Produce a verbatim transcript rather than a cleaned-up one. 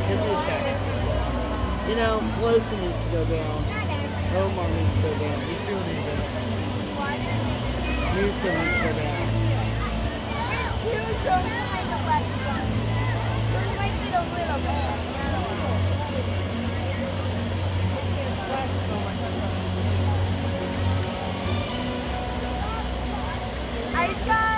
Give me a second. You know, Pelosi needs to go down. Omar needs to go down. These people need to go down. Newsom needs to go down. I thought